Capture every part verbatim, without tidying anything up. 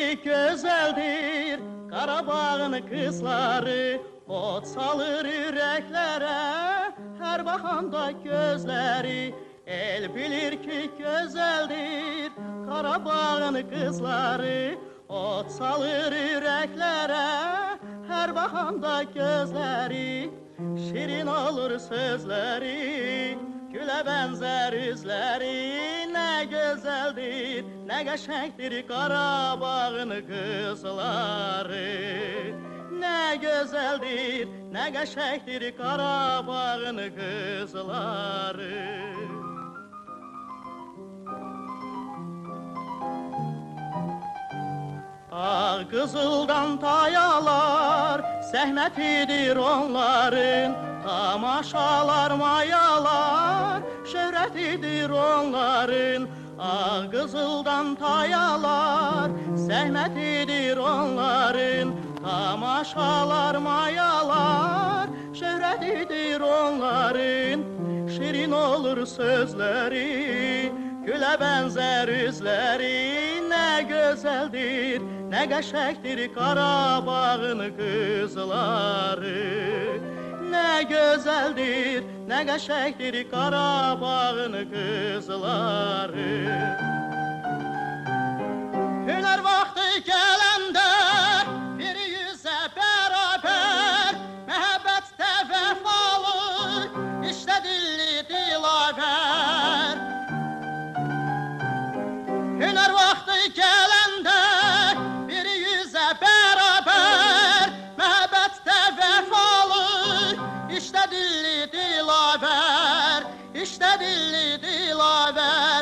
ki güzeldir Qarabağın kızları, ot salır yüreklere, her bakanda gözleri. El bilir ki güzeldir Qarabağın kızları, ot salır yüreklere, her bakanda gözleri. Şirin olur sözleri, güle benzer yüzleri. Ne güzeldir, ne qəşəngdir Qarabağın kızları. Ne güzeldir, ne qəşəngdir Qarabağın kızları. Ağ qızıldan tayalar, zəhmətidir onların. Tamaşalar, mayalar, şöhrətidir onların. Ağ qızıldan tayalar, zəhmətidir onların. Tamaşalar, mayalar, şöhrətidir onların. Şirin olur sözleri, gülə bənzər üzləri. Ne güzeldir, ne qəşəngdir Qarabağın kızları. Ne güzeldir, ne qəşəngdir Qarabağın kızları. Hünər vaxtı gələndə bir yüzə bərabər, məhəbbətdə vəfalı, işdə dilli dilavər. Hünər vaxtı gələndə bir yüzə bərabər, məhəbbətdə vəfalı, işdə dilli dilavər, işdə dilli dilavər,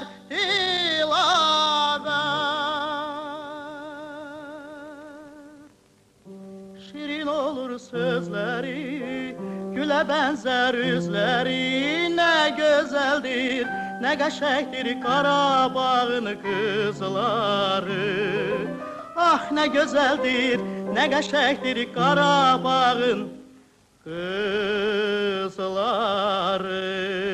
dilavər. Şirin olur sözləri, gülə bənzər üzləri. Ne güzeldir, ne qəşəngdir Qarabağın kızları. Ah ne güzeldir, ne qəşəngdir Qarabağın kızları.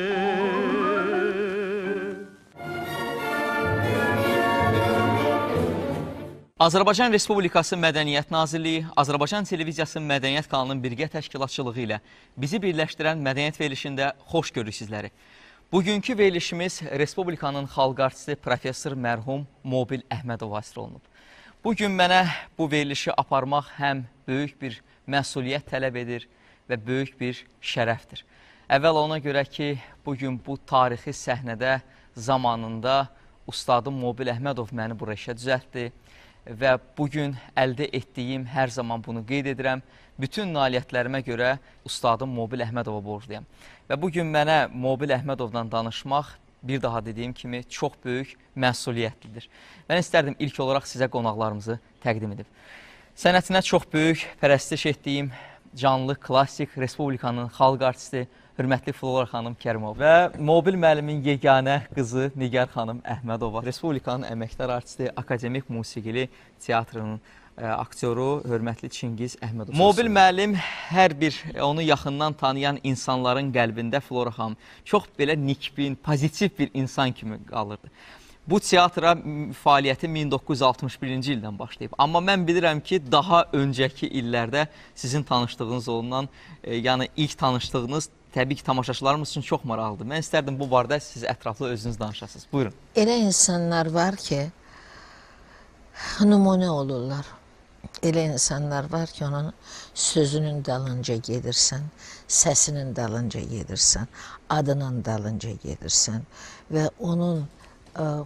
Azərbaycan Respublikası Mədəniyyət Nazirliyi, Azərbaycan Televiziyası Mədəniyyət kanalının birgə təşkilatçılığı ilə bizi birləşdirən mədəniyyət verilişində xoş görürük sizləri. Bugünkü verilişimiz Respublikanın xalq artisti professor mərhum Mobil Əhmədova həsr olunub. Bugün mənə bu verilişi aparmaq həm böyük bir məsuliyyət tələb edir və böyük bir şərəfdir. Əvvəl ona görə ki, bugün bu tarixi səhnədə zamanında ustadım Mobil Əhmədov məni bura işə düzəltdi. Və bugün əldə etdiyim hər zaman bunu qeyd edirəm. Bütün nailiyyətlərimə görə ustadım Mobil Əhmədova borcluyam. Və bugün mənə Mobil Əhmədovdan danışmaq, bir daha dediyim kimi, çox böyük məsuliyyətlidir. Mən istərdim ilk olaraq sizə qonaqlarımızı təqdim edib. Sənətinə çox böyük pərəstiş etdiyim canlı, klassik Respublikanın xalq artisti, hörmətli Flora xanım Kərimov və Mobil müəllimin yeganə qızı Nigar xanım Əhmədova, Respublikanın əməkdar artisti, akademik musiqili teatrının ə, aktyoru, hörmətli Çingiz Əhmədov. Mobil müəllim hər bir onu yaxından tanıyan insanların qəlbində Flora xanım çox belə nikbin, pozitiv bir insan kimi qalırdı. Bu teatra fəaliyyəti min doqquz yüz altmış birinci ildən başlayıb. Amma mən bilirəm ki, daha öncəki illərdə sizin tanışdığınız ondan, e, yəni ilk tanışdığınız təbii ki, tamaşaçılarımız üçün çox maraqlıdır. Mən istərdim bu barədə siz ətraflı özünüz danışasınız. Buyurun. Elə insanlar var ki, nümunə olurlar. Elə insanlar var ki, onun sözünün dalınca gedirsən, səsinin dalınca gedirsən, adının dalınca gedirsən və onun ə,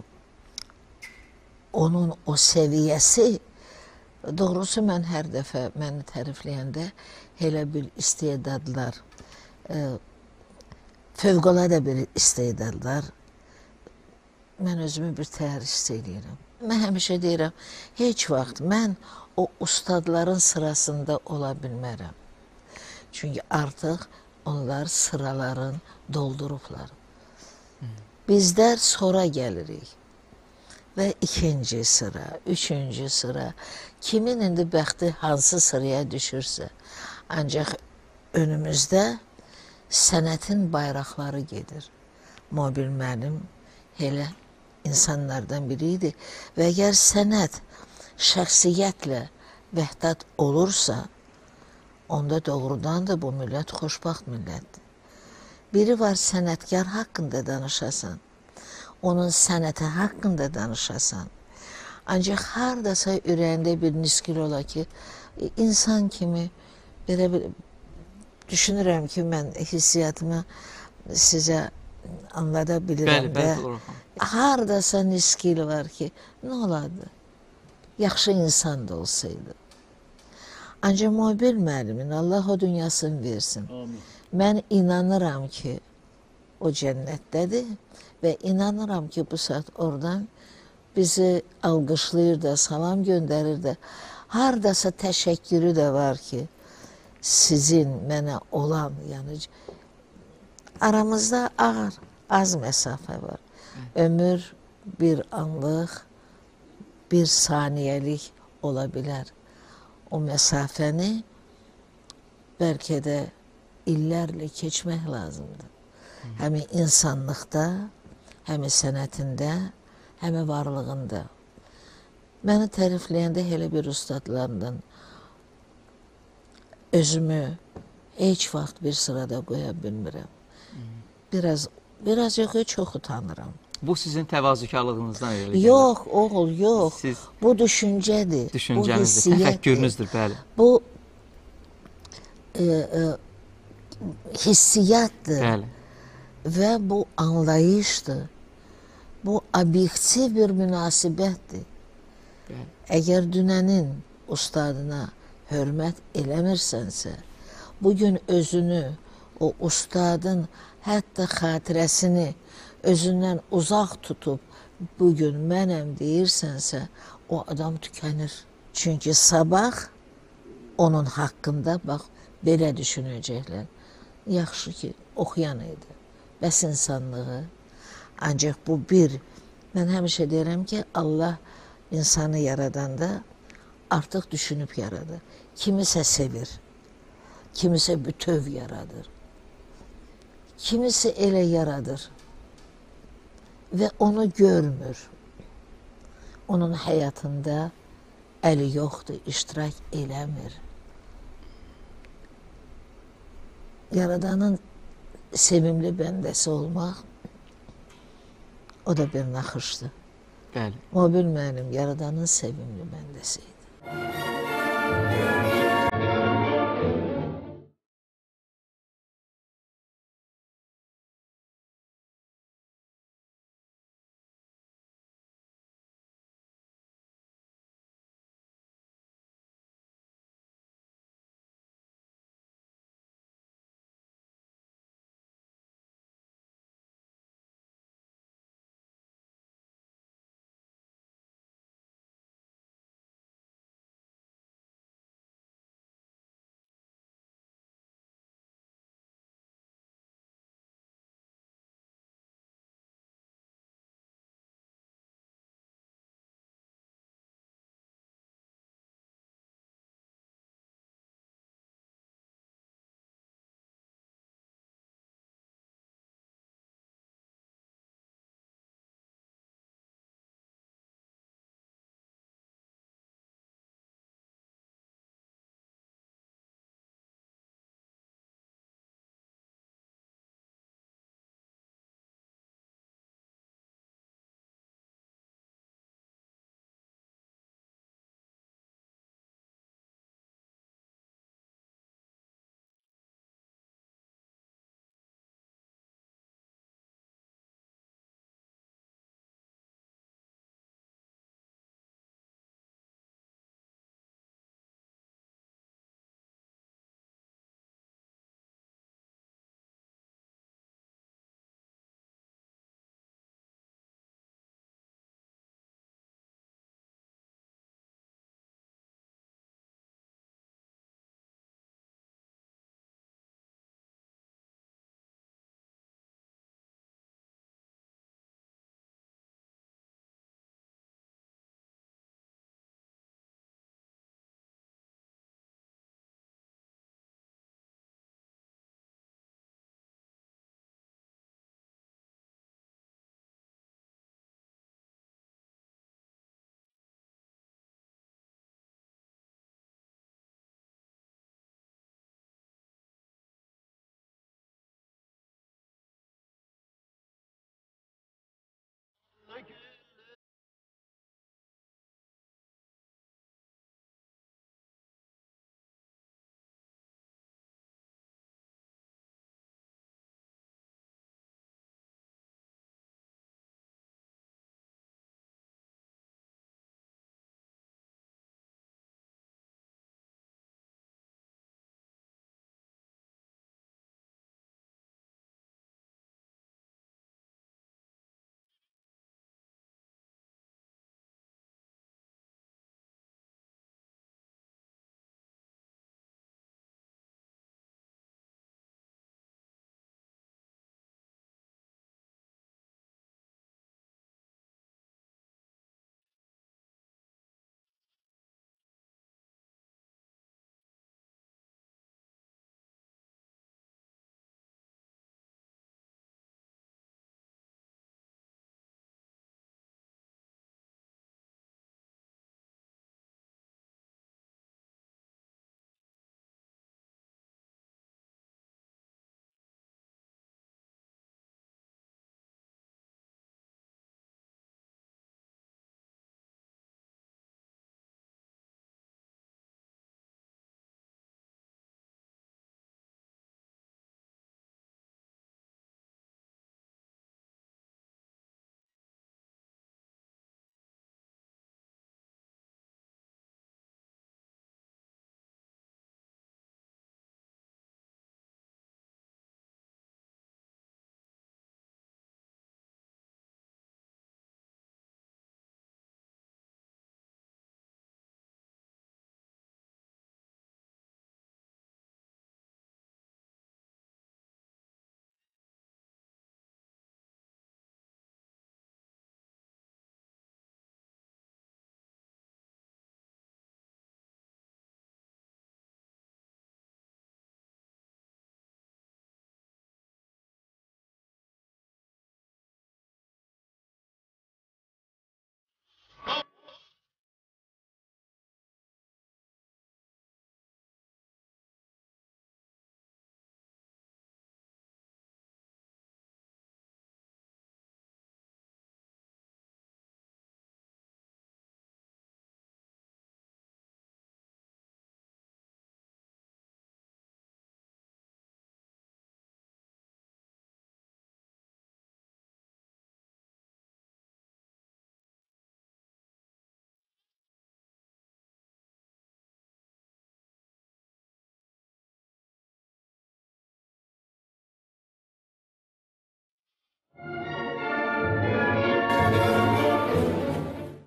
onun o səviyyəsi, doğrusu mən hər dəfə məni tərifləyəndə elə bir istedadlar, ə, fövqəladə bir istedadlar, mən özümü bir tərif edirəm. Mən həmişə deyirəm, heç vaxt mən o ustadların sırasında ola bilmərəm. Çünki artıq onlar sıraların doldurublar. Bizlər sonra gəlirik və ikinci sıra, üçüncü sıra, kimin indi bəxti hansı sıraya düşürsə, ancaq önümüzdə sənətin bayraqları gedir. Mobil müəllim elə insanlardan biriydi və əgər sənət şəxsiyyətlə vəhdət olursa, onda doğrudan da bu millət xoşbaxt millətdir. Biri var sənətkar haqqında danışasan, onun sənəti haqqında danışasan. Ancaq hardasa ürəyində bir niskil ola ki, insan kimi belə bir düşünürəm ki, mən hissiyatımı sizə anlada bilirəm Bəli, də. bəli, olur. Hardasa niskil var ki, nə olardı? Yaxşı insan da olsaydı. Ancaq Mobil müəllimin Allah o dünyasını versin. Amin. Mən inanıram ki, o cənnətdədir və inanıram ki, bu saat oradan bizi alqışlayır da, salam göndərir də. Hardasa təşəkkürü də var ki, sizin mənə olan, yəni aramızda ağır, az məsafə var. Ömür bir anlıq, bir saniyəlik ola bilər. O məsafəni bəlkə də illərlə keçmək lazımdır. Həm insanlıqda, həm sənətində, həm varlığında. Məni tərifləyəndə elə bir ustadlarından özümü heç vaxt bir sırada qoya bilmirəm. Biraz, biraz yox, çox utanıram. Bu sizin təvazökarlığınızdan elə gəlir. Yox, oğul, yox. Siz bu düşüncədir. düşüncənizdir, Bu təfəkkürünüzdür, bəli. Bu e, e, hissiyatdır. Bəli. Və bu anlayışdır. Bu obyektiv bir münasibətdir. Bəli. Əgər dünənin ustadına hörmət eləmirsənsə, bugün özünü, o ustadın hətta xatirəsini özündən uzaq tutub, bugün mənəm deyirsənsə, o adam tükənir. Çünki sabah onun haqqında, bax, belə düşünəcəklər. Yaxşı ki, oxuyan idi. Bəs insanlığı. Ancaq bu bir, mən həmişə deyirəm ki, Allah insanı yaradanda artıq düşünüb yaradır. Kimisə sevir, kimisə bütöv yaradır. Kimisi elə yaradır və onu görmür. Onun həyatında əli yoxdur, iştirak eləmir. Yaradanın sevimli bəndəsi olmaq, o da bir naxışdır. Bəli. Mobil müəllim Yaradanın sevimli bəndəsi idi.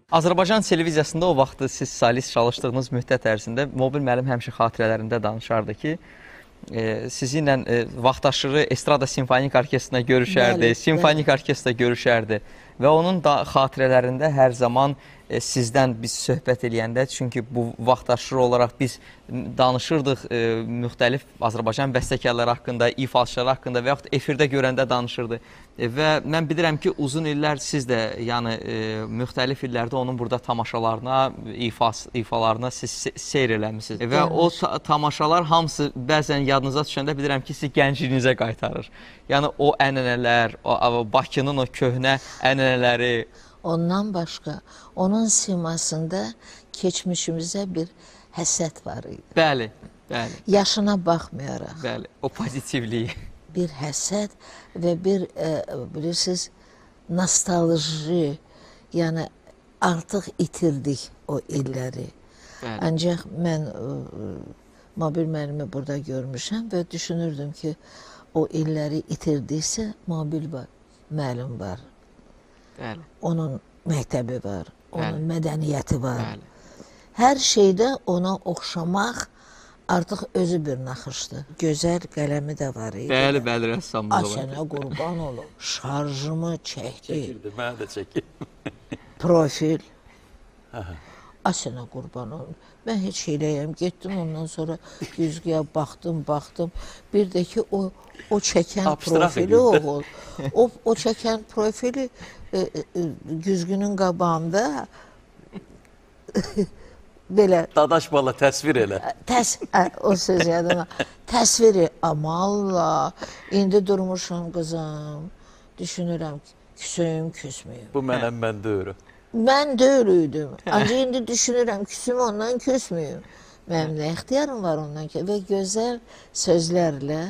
Azərbaycan televiziyasında o vaxtı siz solist çalışdığınız müddət ərzində Mobil müəllim həmişə xatirələrində danışardı ki, e, sizinlə e, vaxtaşırı Estrada Simfonik Orkestrına görüşərdi, Bəli, Simfonik Orkestrda görüşərdi və onun da xatirələrində hər zaman e, sizdən biz söhbət eləyəndə, çünki bu vaxtaşırı olaraq biz danışırdıq e, müxtəlif Azərbaycan bəstəkarları haqqında, ifaçıları haqqında və yaxud efirdə görəndə danışırdı. E, və mən bilirəm ki, uzun illər siz də yəni e, müxtəlif illərdə onun burada tamaşalarına, ifas, ifalarına siz se seyr eləmişsiniz. E, və o ta tamaşalar hamısı bəzən yadınıza düşəndə bilirəm ki, sizi gəncliyinizə qaytarır. Yəni o ənənələr, o, Bakının o köhnə ənənələri. Ondan başqa, onun simasında keçmişimizə bir həsət var idi. Bəli, bəli. Yaşına baxmayaraq. Bəli, o pozitivliyi. Bir həsət və bir, e, bilirsiniz, nostalji, yəni artıq itirdik o illəri. Bəli. Ancaq mən e, Mobil müəllimi burada görmüşəm və düşünürdüm ki, o illəri itirdiksə, Mobil var, müəllim var. Bəli. Onun məktəbi var, onun Bəli. mədəniyyəti var. Bəli. Hər şeydə ona oxşamaq artıq özü bir naxışdır. Gözəl qələmi də var idi. Bəli, bəli, rəssamlığı A var. sənə qurban olum. Şarjımı çəkdi. Çəkirdi, mənə də çəkir. Profil. A sənə qurban olum. Mən heç eləyəm. Getdim ondan sonra güzgüyə baxdım, baxdım. Bir də ki o o çəkən Abstrakt profili oğul. O o çəkən profili e, e, güzgünün qabağında belə Dadaş bala təsvir elə. təs ə, o söz yadıma. Təsviri amalla. İndi durmuşam qızım. Düşünürəm ki, küsüyüm, küsməyim. Bu mənəm, mən deyirəm. Mən də öyleydim. Ancaq indi düşünürəm, küsüm ondan küsməyim. Mənim nə ixtiyarım var ondan ki? Və gözəl sözlərlə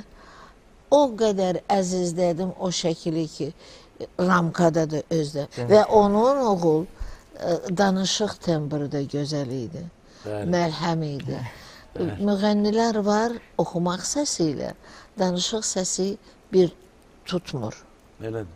o qədər əzizlədim o şəkili ki, ramkada da özdə. Və onun oğul danışıq tembri də gözəl idi. Bəli. Məlhəm idi. Müğənnilər var, oxumaq səsi ilə danışıq səsi bir tutmur. Elədir.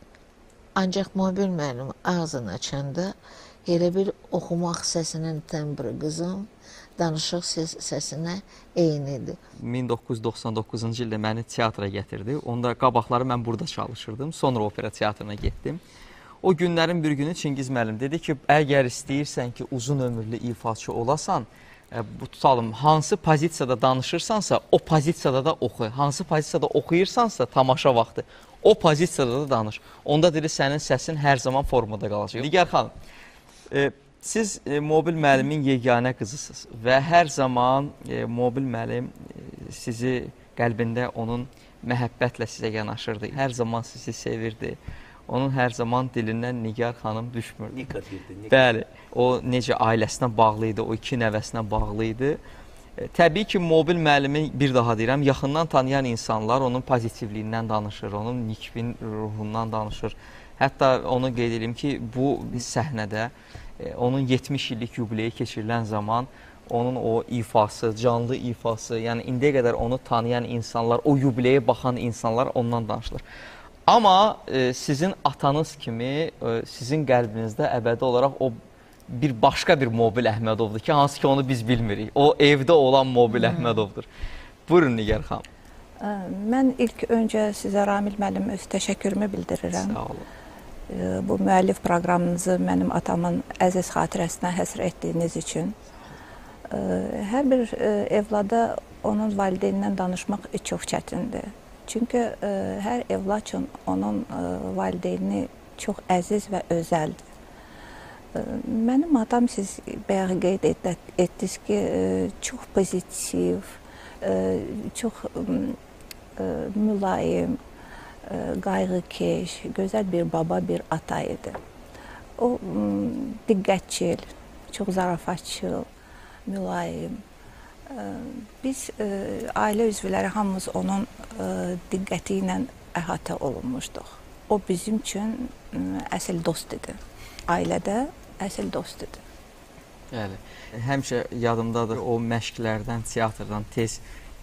Ancaq Mobil müəllim ağzını açanda elə bir oxumaq səsinin tembri qızım danışıq səs səsinə eynidir. min doqquz yüz doxsan doqquzuncu ildə məni teatra gətirdi. Onda qabaqları mən burada çalışırdım. Sonra opera teatrına getdim. O günlərin bir günü Çingiz müəllim dedi ki, əgər istəyirsən ki, uzun ömürlü ifaçı olasan, bu tutalım, hansı pozisiyada danışırsansa, o pozisiyada da oxu. Hansı pozisiyada oxuyursansa, tamaşa vaxtı, o pozisiyada da danış. Onda dedi, sənin səsin hər zaman formada qalacaq. Nigar xanım, e, siz e, Mobil müəllimin yeganə qızısınız və hər zaman e, Mobil müəllim e, sizi qəlbində onun məhəbbətlə sizə yanaşırdı. Hər zaman sizi sevirdi. Onun hər zaman dilindən Nigar xanım düşmürdü. Nika deyirdi, Nika. Bəli, o necə ailəsinə bağlı idi, o iki nəvəsinə bağlı idi. E, təbii ki, Mobil müəllimi bir daha deyirəm, yaxından tanıyan insanlar onun pozitivliyindən danışır, onun nikbin ruhundan danışır. Hətta onu qeyd edeyim ki, bu səhnədə e, onun yetmiş illik yubileyi keçirilən zaman onun o ifası, canlı ifası, yəni indiyə qədər onu tanıyan insanlar, o yubileyə baxan insanlar ondan danışılır. Amma e, sizin atanız kimi e, sizin qəlbinizdə əbədi olaraq o bir başqa bir Mobil Əhmədovdur ki, hansı ki onu biz bilmirik. O evdə olan Mobil Əhmədovdur. Buyurun Nigar xanım. Mən ilk öncə sizə Ramil müəllim öz təşəkkürümü bildirirəm. Sağ olun. Bu müəllif proqramınızı mənim atamın əziz xatirəsinə həsr etdiyiniz üçün. Hər bir evlada onun valideynindən danışmaq çox çətindir. Çünki ə, hər evlad üçün onun ə, valideyni çox əziz və özəldir. Ə, mənim atam, siz bayaq qeyd et, etdiniz ki, ə, çox pozitiv, ə, çox ə, mülayim, ə, qayğıkeş, gözəl bir baba, bir ata idi. O ə, diqqətçil, çox zarafatçıl, mülayim. Biz e, ailə üzvləri hamımız onun e, diqqəti ilə əhatə olunmuşduq. O bizim üçün e, əsl dost idi. Ailədə əsl dost idi. Bəli. Həmişə yadımdadır o məşqlərdən, teatrdan tez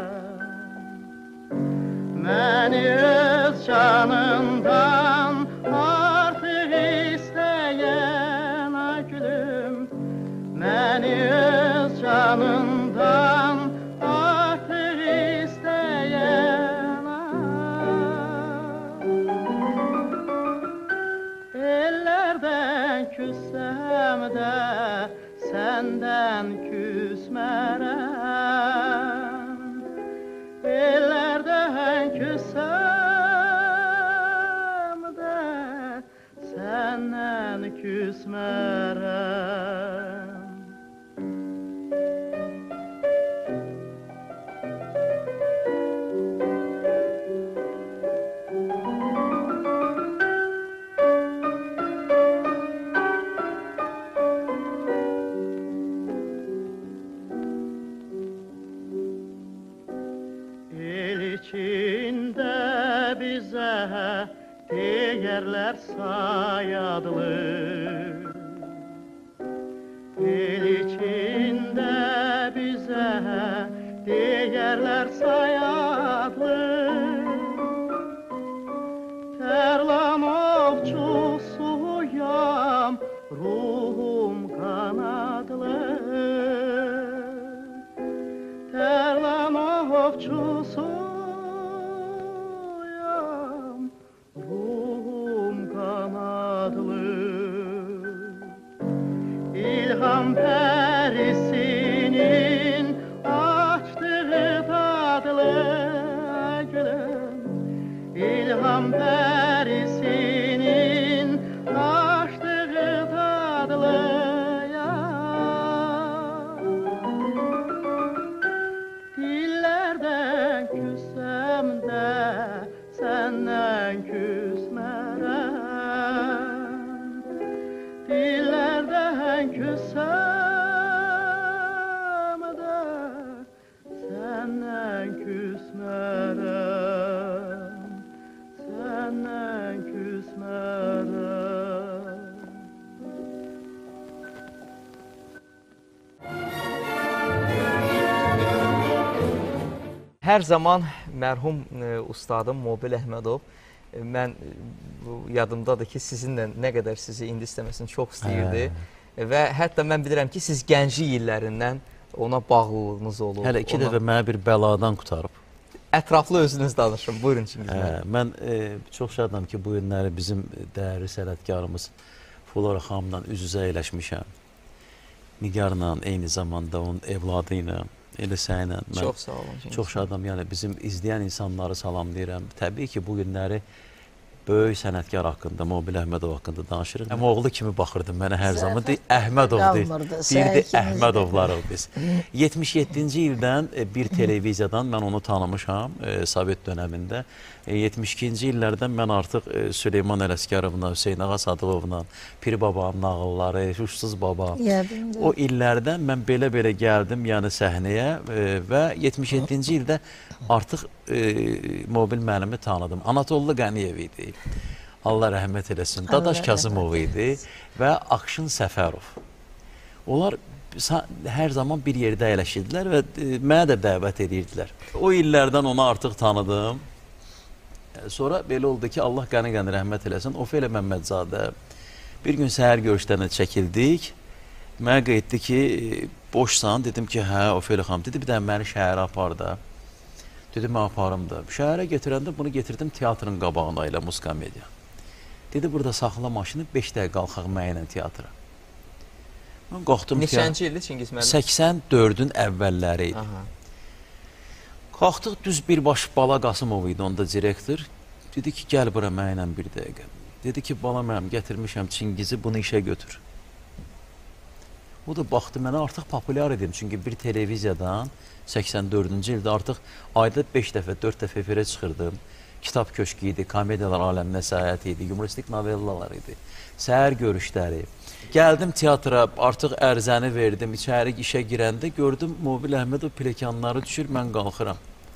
senden küsmerem. Ellerden küsem de senden küsmerem. İçinde bize değerler sayadlı. El içinde bize değerler sayadlı. Terlam ovçusuyam, ruhum kanadlı. Terlam ovçusuyam, ruhum kanadlı. İlham perisinin açtığı tadlı gülüm. İlham perisinin açtığı tadlı ya. Dillerden küssem de senden küsmerem. Dillerden küssem de senden küsmerem. Senden küsmerem. Hər zaman mərhum e, ustadım Mobil Əhmədov, e, mən e, bu yadımdadır ki, sizinlə nə qədər sizi indi istəməsini çox istəyirdi. E, və hətta mən bilirəm ki, siz gənclik illərindən ona bağlılığınız olub. Hələ iki ona... dəfə mənə bir bəladan qutarıb. Ətraflı özünüz danışın, buyurun Çingiz müəllim. Mən e, çox şadam ki, bu günləri bizim dəyərli sənətkarımız Flora xanımla üz-üzə eləşmişəm. Nigarla, eyni zamanda onun evladı ilə, elə sənlə. Çox sağ olun. Çox şadam, yəni bizim izləyən insanları salamlayıram. Təbii ki, bu günləri böyük sənətkar haqqında, Mobil Əhmədov haqqında danışırıq. Amma oğlu kimi baxırdım mənə hər zaman. Deyir, Əhmədov deyir. Deyirdi, Əhmədovlarıq biz. yetmiş yeddinci ildən bir televiziyadan mən onu tanımışam, Sovet dönəmində. yetmiş ikinci illərdən mən artıq Süleyman Ələsgərovla, Hüseyin Ağa Sadıqovla, Pir Babanın nağılları, Şuşsuz Baba. O illərdən mən belə-belə gəldim yəni səhnəyə və yetmiş yeddinci ildə artıq Mobil müəllimi tanıdım. Anatollu Qəniyev idi. Allah rəhmət eləsin. Dadaş Kazımov idi və Akşın Səfərov. Onlar hər zaman bir yerdə əyləşirdilər və mənə də dəvət edirdilər. O illərdən onu artıq tanıdım. Sonra belə oldu ki, Allah qəni-qəni rəhmət eləsin. Ofeliya Məmmədzadə bir gün səhər görüşlərinə çəkildik. Mənə qeyddi ki, boşsan. Dedim ki, hə, Ofeliya xanım. Dedi, bir də məni şəhərə apar da. Dedim, mən aparım da. Şəhərə getirəndə bunu getirdim teatrın qabağına ilə, Muskomediya. Dedi, burada saxla maşını, beş dəqiqə qalxaq mənlə teatra. Mən qalxdım. Neçənci ildir Çingiz müəllim? səksən dördün əvvəlləri idi. Qalxdıq, düz birbaş Bala Qasımov idi, onda direktor. Dedi ki, gəl bura mənlə bir dəqiqə. Dedi ki, bala mənim gətirmişəm Çingizi, bunu işə götür. O da baxdı mənə, artıq populyar idim. Çünki bir televiziyadan səksən dördüncü ildə artıq ayda beş dəfə, dörd dəfə efirə çıxırdım. Kitab köşkü idi, komediyalar aləminə səyahət idi, humoristik novellalar idi, səhər görüşləri. Gəldim teatra, artıq ərzəni verdim, içəri işə girəndə gördüm Mobil Əhmədov plekanları düşür, mən qalxıram.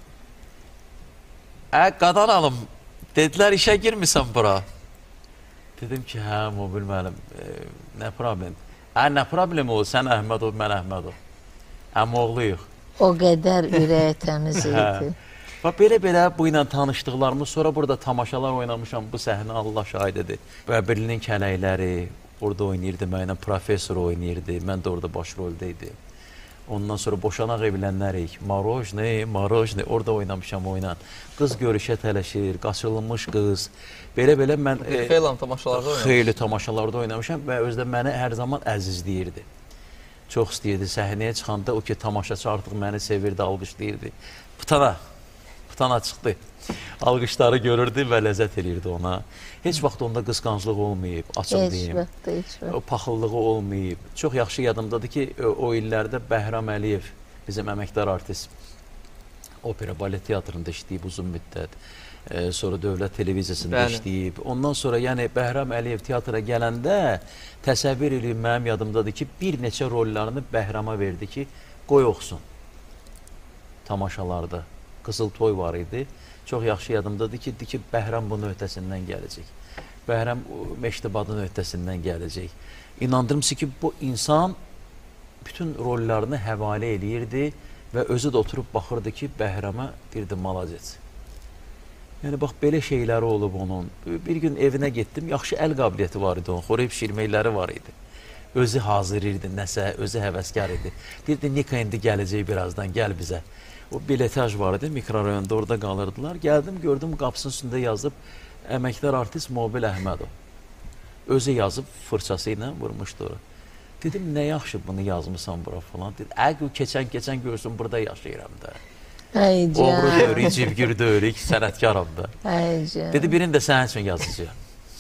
Ə, qadan alım, dedilər işə girmirsən bura. Dedim ki, hə, Mobil müəllim, e, nə problem? Hə, nə problem oldu, sən Əhmədov, mən Əhmədov. Həm oğluyuq. O qədər ürək təmiz idi. Və belə-belə bu ilə tanışdıqlarımız, sonra burada tamaşalar oynamışam, bu səhnə Allah şahid edir. Bəbirlinin kələkləri, orada oynayırdı, mənə professor oynayırdı, mən də orada başrolda idi. Ondan sonra boşanaq evlənlərik, Marojne, Marojne, orada oynamışam oynan. Qız görüşə tələşir, qaçılmış qız. Belə-belə mən Xeyli tamaşalarda oynamışam. Xeyli tamaşalarda oynamışam və özdə məni hər zaman əzizləyirdi. çox istəyirdi. Səhnəyə çıxanda o ki, tamaşaçı artıq məni sevirdi, alqışlayırdı. Putana, putana çıxdı. Alqışları görürdü və ləzzət edirdi ona. Heç vaxt onda qısqanclıq olmayıb, açıq deyim. Heç vaxt, heç vaxt. O paxıllığı olmayıb. Çox yaxşı yadımdadır ki, o illərdə Bəhram Əliyev, bizim əməkdar artist, opera, balet teatrında işləyib uzun müddət. E, sonra Dövlət Televiziyasında Bəli. işləyib. Ondan sonra yəni Bəhram Əliyev teatra gələndə təsəvvür edib, mənim yadımdadır ki, bir neçə rollarını Bəhrama verdi ki, qoy oxusun tamaşalarda. Qızıl Toy var idi. Çox yaxşı yadımdadır ki, ki Bəhram bunun öhdəsindən gələcək. Bəhram Məktəbadın öhdəsindən gələcək. İnandırım ki, bu insan bütün rollarını həvalə eləyirdi və özü də oturub baxırdı ki, Bəhrama deyirdi, malacec. Yəni, bax, belə şeyləri olub onun. Bir gün evinə getdim, yaxşı əl qabiliyyəti var idi onun, xoreyib şirməkləri var idi. Özü hazır idi, nəsə, özü həvəskar idi. Deyirdi, Nika indi gələcək birazdan, gəl bizə. O biletaj var idi, mikrorayonda orada qalırdılar. Gəldim, gördüm, qapısının üstündə yazıb əməkdar artist Mobil Əhmədov. Özü yazıb, fırçası ilə vurmuşdu ora. Dedim, nə yaxşı bunu yazmışsan bura falan. Dedi, əql keçən-keçən görsün, burada yaşayıram da. Oğru döyürük, civgir döyürük, sənətkaram da. Dedi, birini də sənin üçün yazacağım.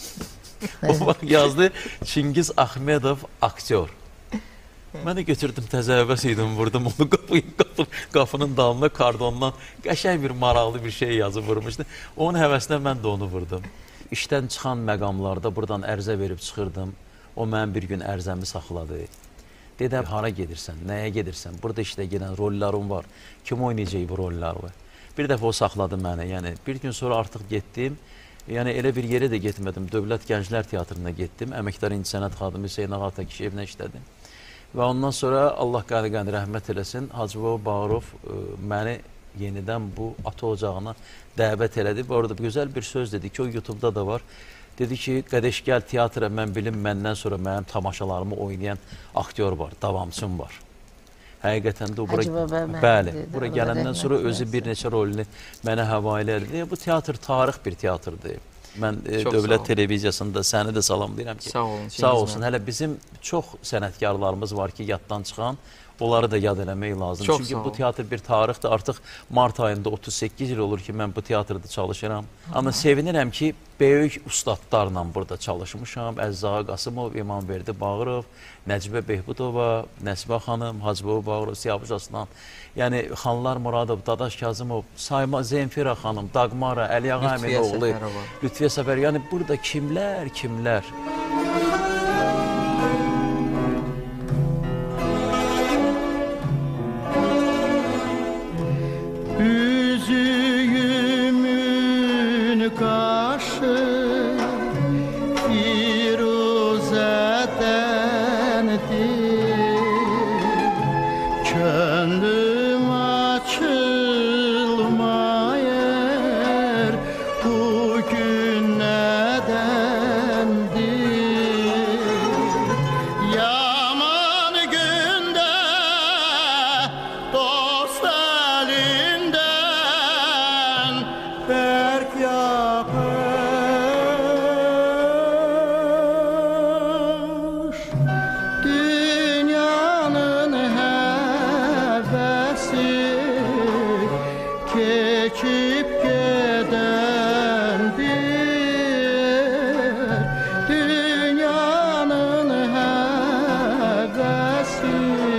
O vaxt yazdı, Çingiz Ahmedov aktyor. Mən də götürdüm, təzə əvəs idim, vurdum onu qapı, qapının dalına, kardondan qəşəng bir maraqlı bir şey yazıb vurmuşdu. Onun həvəsinə mən də onu vurdum. İşdən çıxan məqamlarda buradan ərzə verib çıxırdım. O mənim bir gün ərzəmi saxladı. Dedi, hara gedirsən, nəyə gedirsən? Burada işlə gedən rollarım var. Kim oynayacaq bu rolları? Bir dəfə o saxladı məni. Yəni, bir gün sonra artıq getdim. Yəni, elə bir yerə də getmədim. Dövlət Gənclər Teatrına getdim. Əməkdar İncəsənət xadimi Hüseyin Ağa Təkişevlə işlədim. Və ondan sonra Allah qəni-qəni rəhmət eləsin, Hacı Baba Bağırov məni yenidən bu ata ocağına dəvət elədi. Və orada gözəl bir söz dedi ki, o YouTube'da da var. Dedi ki, Qədeş gəl teatra, mən bilim, məndən sonra mənim tamaşalarımı oynayan aktyor var, davamçım var. Həqiqətən də o bura, bəli, bura gələndən sonra özü bir neçə rolunu mənə həvalə edildi. Bu teatr tarix bir teatrdır. Mən e, Dövlət Televiziyasında səni də salamlayıram ki, sağ olun, sağ olsun. Hələ bizim çox sənətkarlarımız var ki, yaddan çıxan, onları da yad eləmək lazım. Çox Çünki bu teatr bir tarixdir. Artıq mart ayında otuz səkkiz il olur ki, mən bu teatrda çalışıram. Amma sevinirəm ki, böyük ustadlarla burada çalışmışam. Əziz Ağa Qasımov, İmamverdi Bağırov, Nəcibə Behbudova, Nəsibə xanım, Hacı Baba Bağırov, Siyavuş Aslan. Yəni, Xanlar Muradov, Dadaş Kazımov, Sayma Zemfira xanım, Dagmara, Əliyağa Əminoğlu, Lütfiyə Səfər. Yəni, burada kimlər, kimlər? Üzüyümün qaşı firuzədəndir, könlüm açılmayır, bugün nədəndir? Yaman gündə dost əlindən bərk yağış, dünyanın həvəsi keçib gedəndir, dünyanın həvəsi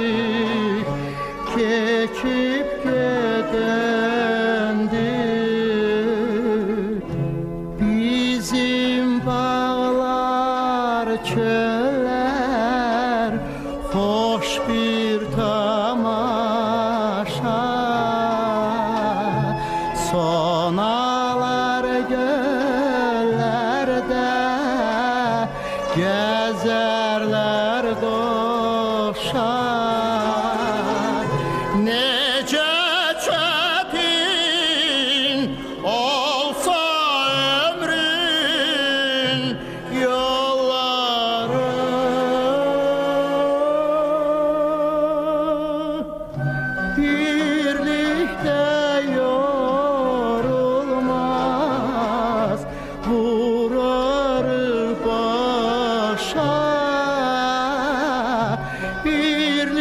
keçib gedəndir. Bizim bağlar, çöller, hoş bir tamaşa, sonalar göllerde, gezerler doşa. Nece çetin olsa ömrün yolları, birlikte yorulmaz, vurur başa, birlikte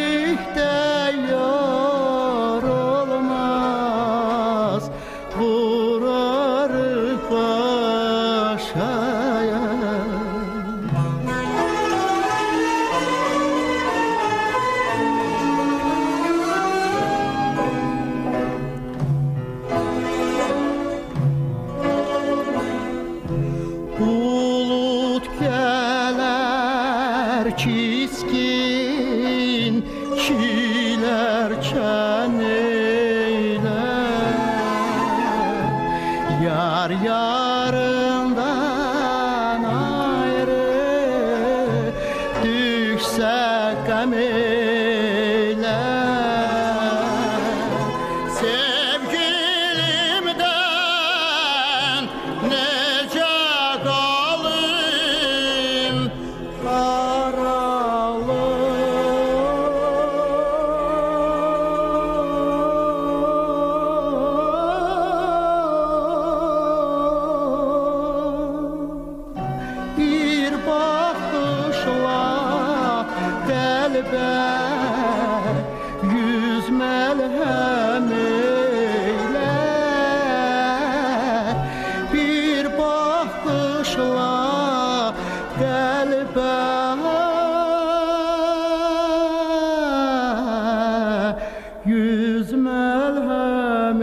rəhm eyle. Sevgilimden nece kalayım bir bakışla kalbe yüz melhem eyle. Bir bakışla kalbe yüz melhem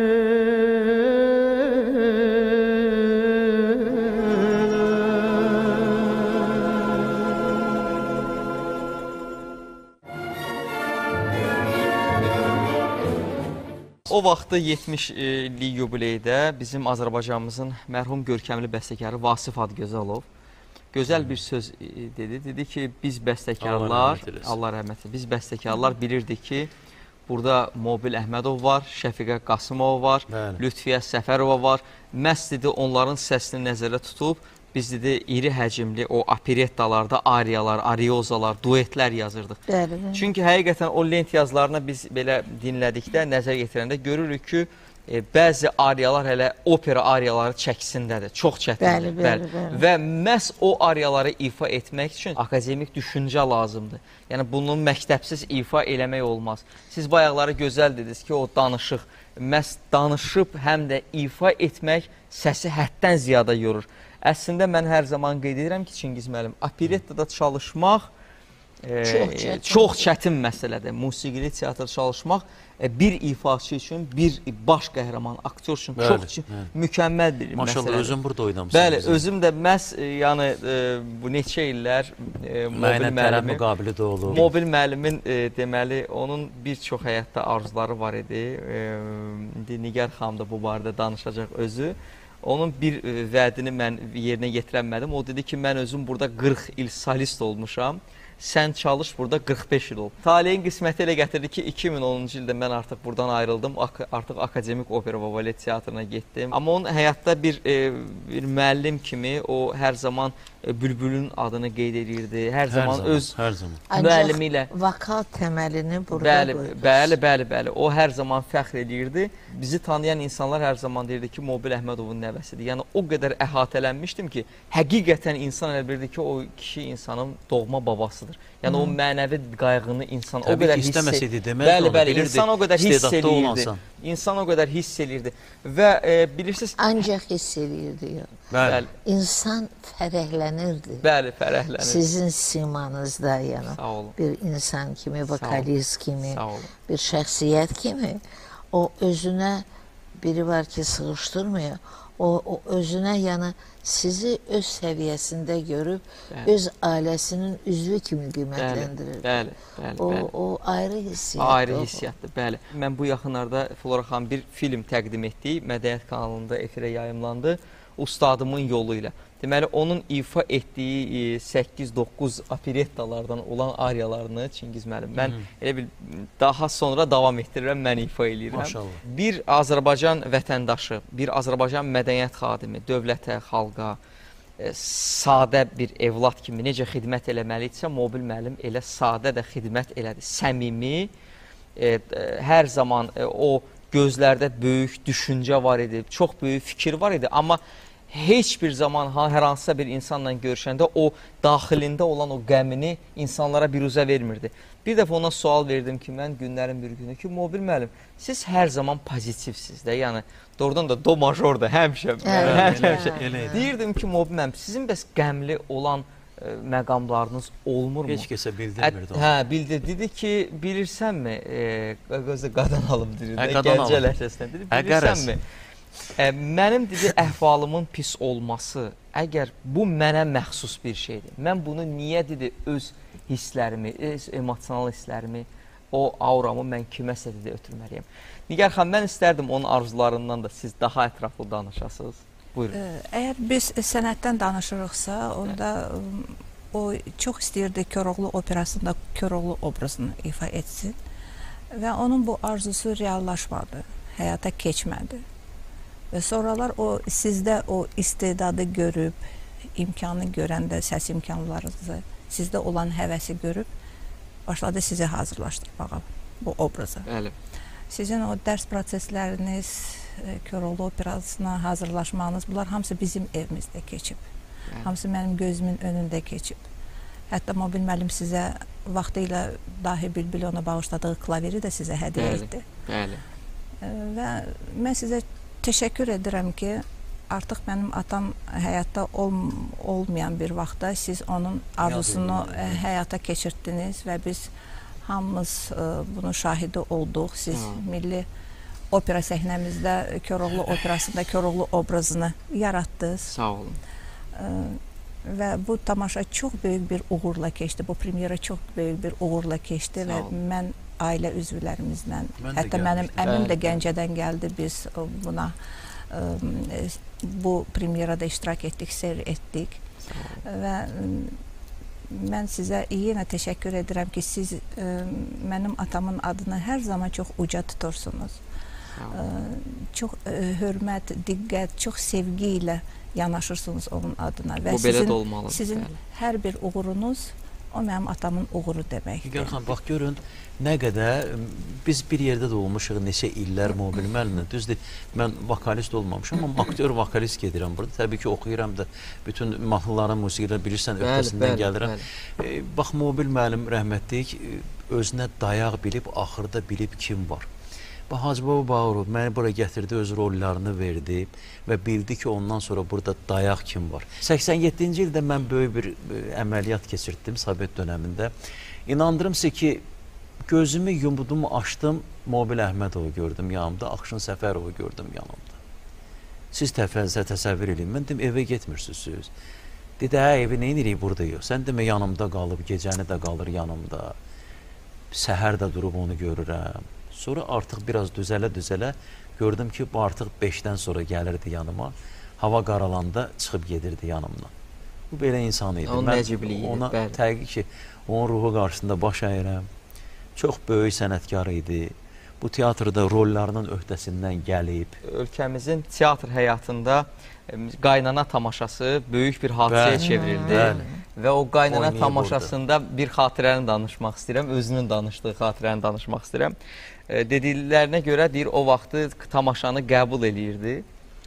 O vaxtı yetmiş illik yubileydə bizim Azərbaycanımızın mərhum görkəmli bəstəkarı Vasif Adgözəlov gözəl bir söz dedi. Dedi ki, biz bəstəkarlar, Allah rəhmət eylesin, biz bəstəkarlar bilirdik ki, burada Mobil Əhmədov var, Şəfiqə Qasımov var, Bəli. Lütfiyə Səfərova var. Məhz dedi, onların səsini nəzərdə tutub, biz dedi, iri həcmli o operettalarda ariyalar, ariozalar, duetlər yazırdıq. Bəli, bəli. Çünki həqiqətən o lent yazılarına biz belə dinlədikdə, nəzər yetirəndə görürük ki, e, bəzi ariyalar hələ opera ariyaları çəkisindədir. Çox çətindir. Bəli, bəli, bəli. Və məhz o ariyaları ifa etmək üçün akademik düşüncə lazımdır. Yəni, bunu məktəbsiz ifa eləmək olmaz. Siz bayaqları gözəl dediniz ki, o danışıq, məhz danışıb həm də ifa etmək səsi həddən ziyada yorur. Əslində, mən hər zaman qeyd edirəm ki, Çingiz müəllim, operettada çalışmaq e, Çox çətin. çox çətin məsələdir. Musiqili teatr çalışmaq e, bir ifaçı üçün, bir baş qəhrəman, aktyor üçün Bəli, çox bəli. mükəmməl bir Maşallah, məsələdir. özün burada oynamışsın. Bəli, bizim. özüm də məhz e, yəni, e, bu neçə illər e, Mobil Mənə tərəf müəllimi, müqabili də olub. Mobil müəllimin e, deməli, onun bir çox həyatda arzuları var idi. E, indi Nigar xanım da bu barədə danışacaq özü. Onun bir e, vədini mən yerinə yetirəmədim. O dedi ki, mən özüm burada qırx il solist olmuşam. Sən çalış burada qırx beş il ol. Taleyin qisməti elə gətirdi ki, iki min onuncu ildə mən artıq buradan ayrıldım. Ak artıq Akademik Opera və Balet Teatrına getdim. Amma onun həyatda bir, e, bir müəllim kimi o hər zaman e, Bülbülün adını qeyd edirdi. Hər, hər zaman, zaman öz hər zaman. müəllimi ilə. Vokal təməlini burada Bəli, qoydu. bəli, bəli, bəli. O hər zaman fəxr edirdi. Bizi tanıyan insanlar hər zaman deyirdi ki, Mobil Əhmədovun nəvəsidir. Yəni o qədər əhatələnmişdim ki, həqiqətən insan elə bilirdi ki, o kişi insanın doğma babasıdır. Yəni hmm. o mənəvi qayğını insan Təbii o qədər hiss istəməsəydi deməzdi. Bəli, bəli, bilirdi, insan o qədər hiss eləyirdi. Olmasan. İnsan o qədər hiss eləyirdi. Və e, bilirsiniz, Ancaq hiss eləyirdi. Bəli. bəli, İnsan fərəhlənirdi. bəli, fərəhlənir. Sizin simanızda, yəni Sağ olun. bir insan kimi, vokalist kimi, Sağ olun. bir şəxsiyyət kimi o özünə biri var ki, sığışdırmıyor. O, o özünə, yəni sizi öz səviyyəsində görüb, Bəli. öz ailəsinin üzvü kimi qiymətləndirir. Bəli, bəli, O, bəli. o ayrı hissiyatdır. Ayrı hissiyatdır, bəli. Mən bu yaxınlarda Flora xanım bir film təqdim etdi, Mədəniyyət kanalında efirə yayımlandı, Ustadımın yolu ilə. Deməli, onun ifa etdiyi səkkiz doqquz operettalardan olan ariyalarını Çingiz müəllim, mən Hı -hı. elə bil daha sonra davam etdirirəm, mən ifa eləyirəm. Maşallah. Bir Azərbaycan vətəndaşı, bir Azərbaycan mədəniyyət xadimi, dövlətə, xalqa, e, sadə bir evlad kimi necə xidmət eləməlidirsə, Mobil müəllim elə sadə də xidmət elədi. Səmimi, e, e, hər zaman e, o gözlərdə böyük düşüncə var idi, çox böyük fikir var idi, amma heç bir zaman ha, hər hansısa bir insanla görüşəndə o daxilində olan o qəmini insanlara biruzə vermirdi. Bir dəfə ona sual verdim ki, mən günlərin bir günü ki, Mobil müəllim, siz hər zaman pozitivsiz də, yəni doğrudan da do majorda həmişə. Evet, həmişə. həmişə. Elə idi. Deyirdim ki, Mobil müəllim, sizin bəs qəmli olan e, məqamlarınız olmurmu? Heç kəsə bildirmirdi onu. Hə, bildir. Dedi ki, bilirsənmi, e, gözə qadan alım deyir. Hə, qadan alım. Gəncə ləhcəsindən dedi, Hə, bilirsənmi? E, mənim dedi, əhvalımın pis olması, əgər bu mənə məxsus bir şeydir, mən bunu niyə dedi, öz hisslərimi, öz emosional hisslərimi, o auramı mən kiməsə dedi, ötürməliyəm. Nigar xanım, mən istərdim onun arzularından da siz daha ətraflı danışasınız. Buyurun. Əgər biz sənətdən danışırıqsa, onda o çox istəyirdi Koroğlu operasında Koroğlu obrazını ifa etsin və onun bu arzusu reallaşmadı, həyata keçmədi. Və sonralar o sizdə o istedadı görüb, imkanı görəndə, səs imkanlarınızı, sizdə olan həvəsi görüb, başladı sizi hazırlaşdırmağa bu obraza. Bəli. Sizin o dərs prosesləriniz, Koroğlu operasına hazırlaşmanız, bunlar hamısı bizim evimizdə keçib. Bəli. Hamısı mənim gözümün önündə keçib. Hətta Mobil müəllim sizə vaxtı ilə dahi Bülbül ona bağışladığı klaviri də sizə hədiyyə etdi. Bəli. Və mən sizə təşəkkür edirəm ki, artıq mənim atam həyatda ol olmayan bir vaxtda siz onun arzusunu həyata keçirdiniz və biz hamımız bunun şahidi olduq. Siz milli opera səhnəmizdə Koroğlu operasında Koroğlu obrazını yaratdınız. Sağ olun. Və bu tamaşa çox böyük bir uğurla keçdi. Bu premyera çox böyük bir uğurla keçdi və mən ailə üzvlərimizlə, hətta mənim əmim də Gəncədən gəldi, biz buna bu premyerada iştirak etdik, seyr etdik və mən sizə yenə təşəkkür edirəm ki, siz mənim atamın adını hər zaman çox uca tutursunuz. Çox hörmət, diqqət, çox sevgi ilə yanaşırsınız onun adına və sizin, sizin hər bir uğurunuz o mənim atamın uğuru deməkdir. Nigar xanım, bax görün, nə qədər biz bir yerdə də olmuşuq, neçə illər Mobil müəllimlə. Düzdür, mən vokalist olmamışam, amma aktyor, vokalist gedirəm burada. Təbii ki, oxuyuram da bütün mahnıların, musiqiləri bilirsən, öhdəsindən gəlirəm. Bax, Mobil müəllim rəhmətlik özünə dayaq bilib, axırda bilib kim var. Bax, Hacı Baba Bağırov məni bura gətirdi, öz rollarını verdi və bildi ki, ondan sonra burada dayaq kim var. səksən yeddinci ildə mən böyük bir əməliyyat keçirtdim Sovet dönəmində. İnandırım sizə ki, gözümü yumudum, açdım, Mobil Əhmədovu gördüm yanımda, Akşın Səfərovu gördüm yanımda. Siz təfəzzə təsəvvür edin, mən dedim, evə getmirsiniz. Dedi, hə, evi nə edirik burada yox. Sən demə, yanımda qalıb, gecəni də qalır yanımda. Səhər də durub onu görürəm. Sonra artıq biraz düzələ-düzələ gördüm ki, bu artıq beşdən sonra gəlirdi yanıma. Hava qaralanda çıxıb gedirdi yanımdan. Bu belə insan idi. Onun nəcibliyi idi. Ona təqi ki, onun ruhu qarşısında baş əyirəm. Çox böyük sənətkar idi. Bu teatrda rollarının öhdəsindən gəlib. Ölkəmizin teatr həyatında qaynana tamaşası böyük bir hadisəyə çevrildi. Və o qaynana tamaşasında bir xatirəni danışmaq istəyirəm. Özünün danışdığı xatirəni danışmaq istəyirəm. Dediklərinə görə deyir, o vaxtı tamaşanı qəbul eləyirdi.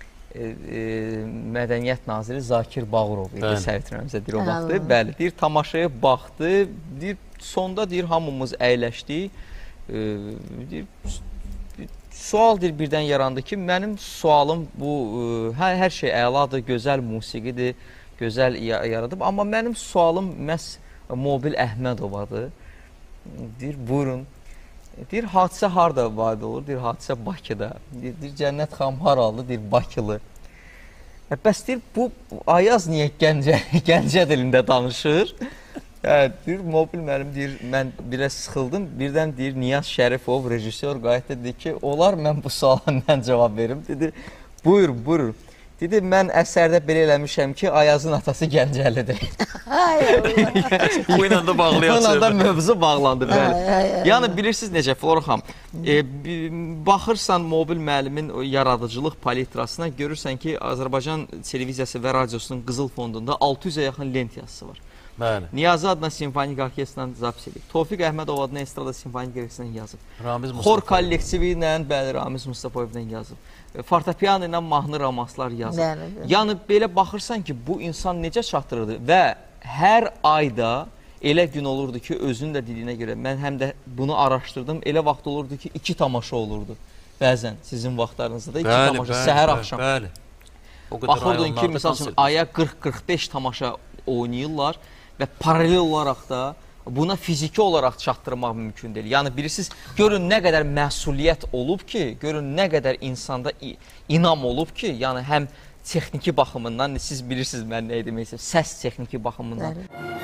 Mədəniyyət naziri Zakir Bağırov idi, səhv etmirəmsə deyir o vaxtı. Bəli, deyir, tamaşaya baxdı. Deyir, sonda deyir, hamımız əyləşdik. Deyir, sual deyir, birdən yarandı ki, mənim sualım bu, hər, hər şey əladır, gözəl musiqidir, gözəl yaradıb. Amma mənim sualım məhz Mobil Əhmədovadır. Deyir, buyurun. Deyir, hadisə harada varid olur? Deyir, hadisə Bakıda. Deyir, Cənnət xanım haralı? Deyir, Bakılı. Bəs deyir, bu Ayaz niyə Gəncə, Gəncə dilində danışır? Yəni, deyir, Mobil müəllim deyir, mən biraz sıxıldım. Birdən deyir, Niyaz Şərifov, rejissor qayıtdı, dedi ki, olar mən bu suala mən cavab verim. Dedi, buyur, buyur. Dedi, mən əsərdə belə eləmişəm ki, Ayazın atası Gəncəlidir. Bu ilə də bağlayacaq. Bu ilə də mövzu bağlandı. Yəni, bilirsiniz necə, Flora xanım, e, baxırsan Mobil müəllimin yaradıcılıq palitrasına, görürsən ki, Azərbaycan televiziyası və radiosunun Qızıl Fondunda altı yüzə yaxın lent yazısı var. Bəli. Niyazi adına simfonik orkestrdən zapis edib. Tofiq Əhmədov adına estrada simfonik orkestrdən yazıb. Ramiz Mustafayev. Xor kollektivi ilə, bəli, Ramiz Mustafayevdən yazıb. Fortepiano ilə mahnı ramaslar yazıb. Bəli, bəli. Yəni, belə baxırsan ki, bu insan necə çatdırırdı və hər ayda elə gün olurdu ki, özünün də dediyinə görə, mən həm də bunu araşdırdım, elə vaxt olurdu ki, iki tamaşa olurdu. Bəzən sizin vaxtlarınızda da iki bəli, tamaşa, bəli, səhər, bəli, axşam. Bəli. Baxırdın ki, misal üçün, aya qırx qırx beş tamaşa oynayırlar və paralel olaraq da buna fiziki olaraq çatdırmaq mümkün deyil. Yəni, bilirsiniz, görün nə qədər məsuliyyət olub ki, görün nə qədər insanda inam olub ki, yəni həm texniki baxımından, siz bilirsiniz mən nə demək istəyirəm, səs texniki baxımından.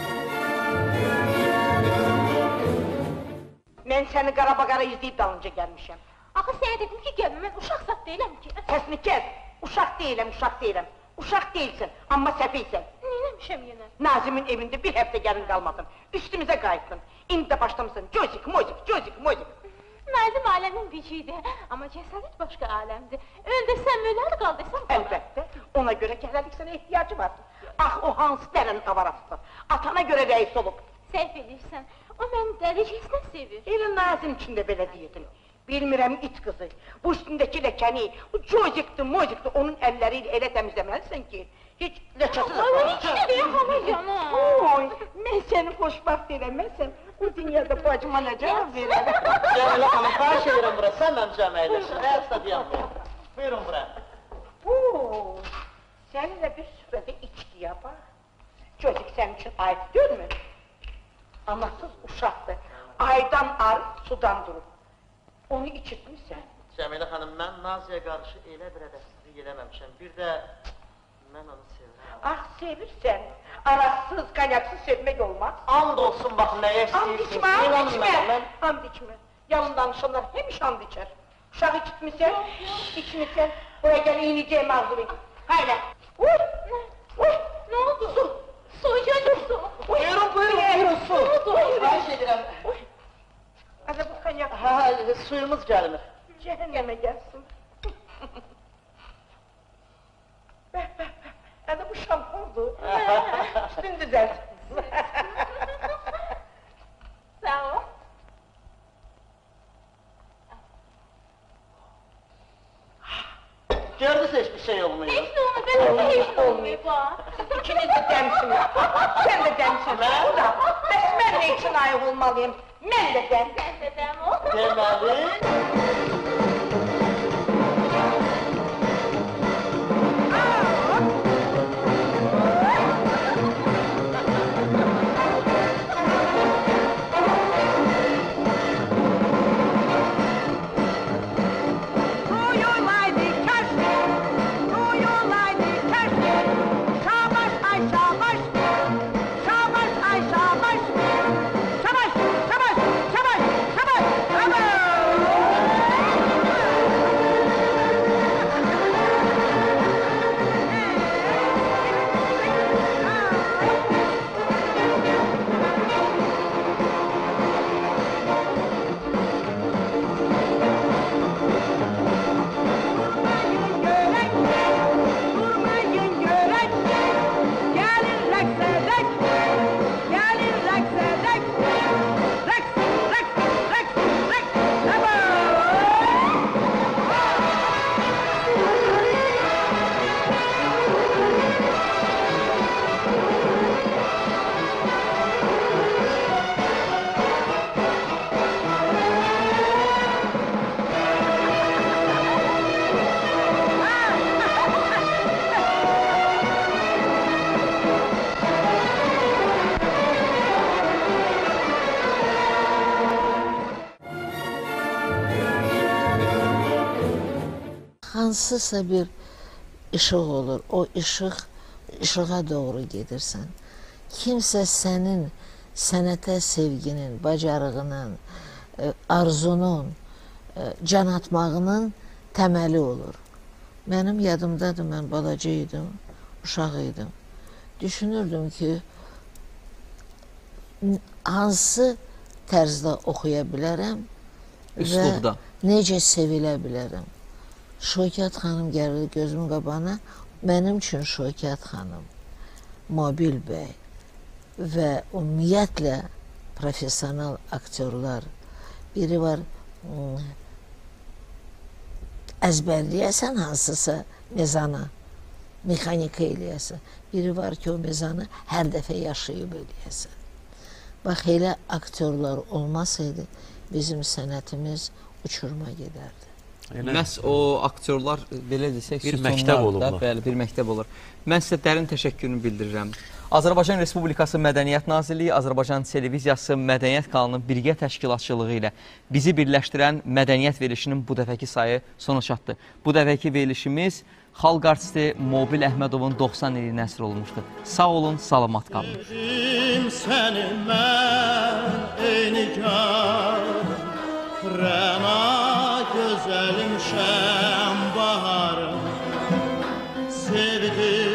Mən səni qara-baqara izləyib dalınca gəlmişəm. Axı sənə dedim ki, gəlmə, mən uşaq zat deyiləm ki. Səsini kəs, uşaq deyiləm, uşaq deyiləm. Uşaq deyilsən, amma səfiysən. Neyləmişəm yenə? Nazimin evində bir həftə gəlin qalmadın. Üstümüzə qayıtdın. İndi də başlamışsın. Cozik, mozik, cozik, mozik. Nazim aləmin bicidir, amma cəsarət başqa aləmdir. Öldəsəm, ölər qaldıysam qalar. Əlbəttə, ona görə ki, hələlik sənə ehtiyacı var. Ah, o hansı dərən avarasıdır. Atana görə rəis olub. Səhv edirsən, o məni dərəcəsinə sevir. Elə Nazim üçün də belə deyirdin. Bilmirəm it qızı, bu üstündəki ləkəni, bu cozikdir, mozikdir, onun əlləri ilə elə təmizləməlisən ki, heç ləkəsi də Ay, iki də hava yana. Oy, mən səni xoşbaxt eləməsəm, bu dünyada bacıma nə cavab verərəm? Cəmilə xanım, xahiş edirəm bura, sən mənim cəmə eyləsin, nə həsta deyəm bu? Buyurun bura. Oo, səninlə bir süfrədə içki yapar. Cozik sənin üçün ayıb görmür. Anasız uşaqdır, aydan arıq, sudan durur. Onu içitmişsən. Cəmilə xanım, mən Naziyə qarşı elə bir ədəsizlik eləməmişəm. Bir də mən onu sevirəm. Ah, sevirsən. Araqsız, kanyaksız sevmək olmaz. And olsun, bax, nəyə And istəyirsiniz? içmə, and İnanın içmə. mənə, mən... And içmə. Yalın danışanlar həmiş and içər. Uşaq içitmişsən, içmişsən. Buraya gəl, iyniyəcəyim ağzını. Hayla. Uy! Uy! Nə oldu? Su! Su, gəlir su! Buyurun, buyurun, buyurun, su. Xahiş edirəm. Hadi bu kanyak. Hə, hə, suyumuz gəlmir. Cəhənnəmə gəlsin. Bəh, bəh, bəh. Hadi bu şampundur. Üstün düzəlsin. Sağ ol. Gördünüz heç bir şey olmuyor. Heç nə olmur, belə heç nə olmayıb ha. İkiniz də dəmsiniz. Sən də dəmsin. O da. Bəs mən nə üçün ayıq olmalıyım? Mən də dəm. Sən də dəm ol. Deməli... Hansısa bir ışıq olur, o ışıq, ışığa doğru gedirsən. Kimsə sənin sənətə sevginin, bacarığının, arzunun, can atmağının təməli olur. Mənim yadımdadır, mən balaca idim, uşaq idim. Düşünürdüm ki, hansı tərzdə oxuya bilərəm Üslubda. və necə sevilə bilərəm. Şöykət xanım gəlirdi gözümün qabağına. Mənim üçün Şöykət xanım, Mobil bəy və ümumiyyətlə profesional aktyorlar. Biri var, əzbərləyəsən hansısa mezana, mexanika eləyəsən. Biri var ki, o mezanı hər dəfə yaşayıb eləyəsən. Bax, elə aktyorlar olmasaydı, bizim sənətimiz uçuruma gedərdi. Məhz o aktyorlar, belə desək, bir məktəb olublar. Bəli, bir məktəb olur. Mən sizə dərin təşəkkürümü bildirirəm. Azərbaycan Respublikası Mədəniyyət Nazirliyi, Azərbaycan Televiziyası Mədəniyyət kanalının birgə təşkilatçılığı ilə bizi birləşdirən mədəniyyət verilişinin bu dəfəki sayı sona çatdı. Bu dəfəki verilişimiz xalq artisti Mobil Əhmədovun doxsan ili nəsr olmuşdu. Sağ olun, salamat qalın. Sevdim səni mən, ey nigar, Rəna gözəlim şəm baharım, sevdim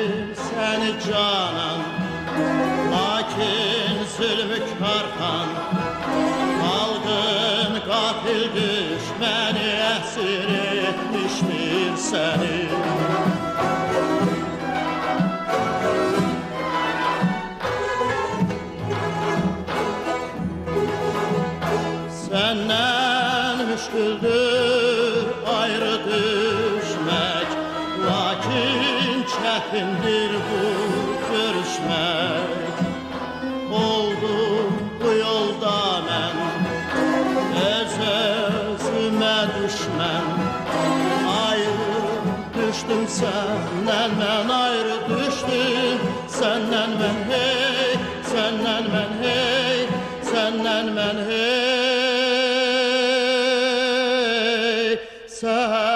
Gafil düşməni əsir etmişdir səni. Səndən müşküldür ayrı düşmək, lakin çətindir bu görüşmək. Oldum bu yolda mən, öz-özümə düşmən. Ayrı düşdüm səndən mən, ayrı düşdüm səndən mən, hey, səndən mən, hey, səndən mən, hey, səndən.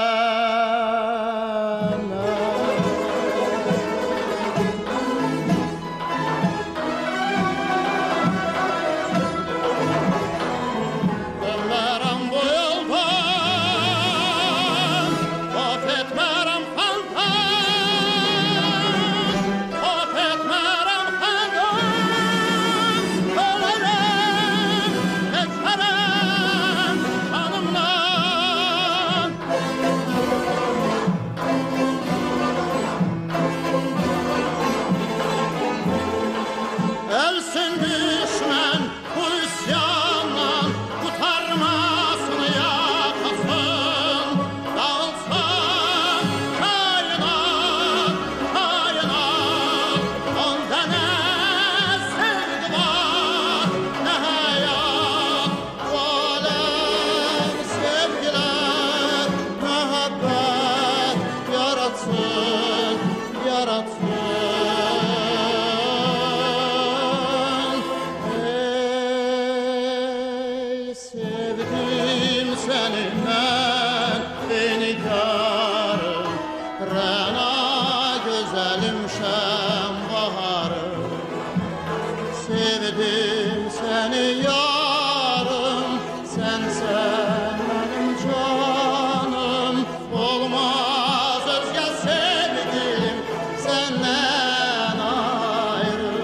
Sevdim seni yarım, sensen benim canım. Olmaz özge sevdim senden ayrı,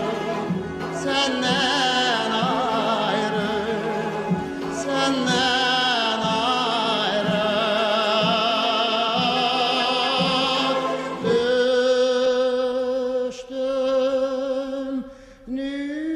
senden ayrı, senden ayrı. Düştüm